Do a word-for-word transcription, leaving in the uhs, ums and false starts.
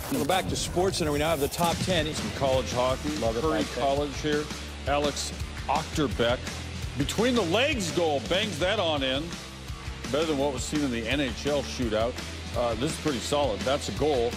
We're back to SportsCenter. We now have the top ten. Some college hockey. Love it, Curry back there. College here. Alex Ochterbeck. Between the legs goal. Bangs that on in. Better than what was seen in the N H L shootout. Uh, this is pretty solid. That's a goal.